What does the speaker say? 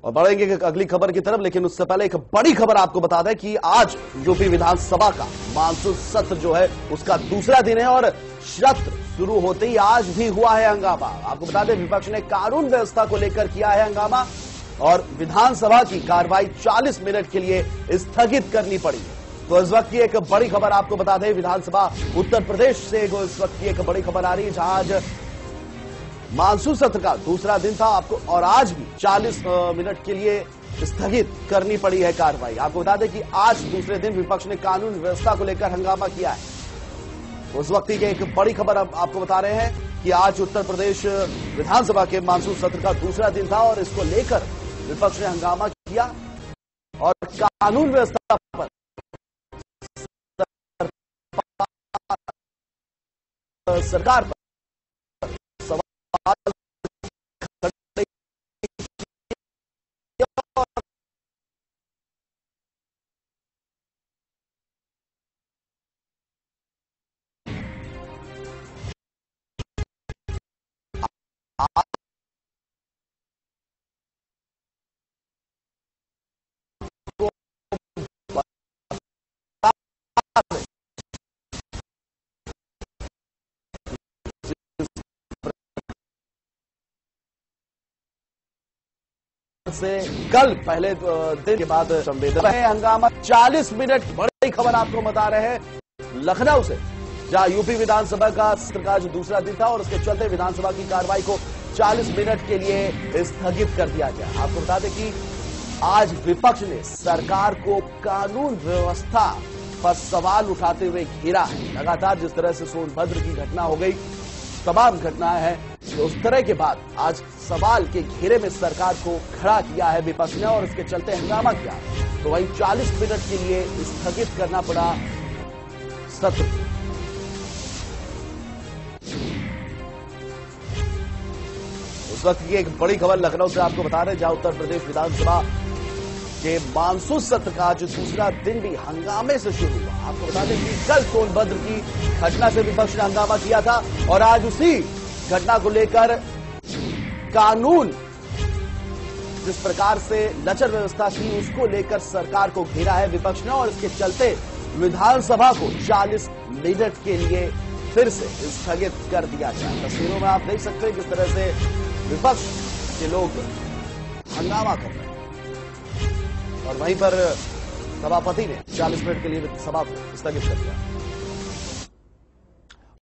और बढ़ेंगे अगली खबर की तरफ, लेकिन उससे पहले एक बड़ी खबर आपको बता दें कि आज यूपी विधानसभा का मानसून सत्र जो है उसका दूसरा दिन है और सत्र शुरू होते ही आज भी हुआ है हंगामा। आपको बता दें विपक्ष ने कानून व्यवस्था को लेकर किया है हंगामा और विधानसभा की कार्रवाई 40 मिनट के लिए स्थगित करनी पड़ी। तो इस वक्त की एक बड़ी खबर आपको बता दें, विधानसभा उत्तर प्रदेश से इस वक्त की एक बड़ी खबर आ रही है जहां आज मानसून सत्र का दूसरा दिन था आपको और आज भी 40 मिनट के लिए स्थगित करनी पड़ी है कार्रवाई। आपको बता दें कि आज दूसरे दिन विपक्ष ने कानून व्यवस्था को लेकर हंगामा किया है। उस वक्त की एक बड़ी खबर आपको बता रहे हैं कि आज उत्तर प्रदेश विधानसभा के मानसून सत्र का दूसरा दिन था और इसको लेकर विपक्ष ने हंगामा किया और कानून व्यवस्था पर सरकार पर सवाल से कल पहले दिन के बाद संवेदना हंगामा 40 मिनट। बड़ी खबर आपको बता रहे हैं लखनऊ से, जहां यूपी विधानसभा का सत्र का जो दूसरा दिन था और उसके चलते विधानसभा की कार्रवाई को 40 मिनट के लिए स्थगित कर दिया गया। आपको बता दें कि आज विपक्ष ने सरकार को कानून व्यवस्था पर सवाल उठाते हुए घेरा है। लगातार जिस तरह से सोनभद्र की घटना हो गई, तमाम घटनाएं हैं, तो उस तरह के बाद आज सवाल के घेरे में सरकार को खड़ा किया है विपक्ष ने और इसके चलते हंगामा किया। तो वहीं 40 मिनट के लिए स्थगित करना पड़ा सत्र। उस वक्त की एक बड़ी खबर लखनऊ से आपको बता रहे हैं, जहां उत्तर प्रदेश विधानसभा के मानसून सत्र का आज दूसरा दिन भी हंगामे से शुरू हुआ। आपको बता दें कि कल सोनभद्र की घटना से विपक्ष ने हंगामा किया था और आज उसी घटना को लेकर कानून जिस प्रकार से लचर व्यवस्था थी उसको लेकर सरकार को घेरा है विपक्ष ने और इसके चलते विधानसभा को 40 मिनट के लिए फिर से स्थगित कर दिया गया। तस्वीरों में आप देख सकते हैं किस तरह से विपक्ष के लोग हंगामा कर रहे हैं और वहीं पर सभापति ने 40 मिनट के लिए सभा को स्थगित कर दिया।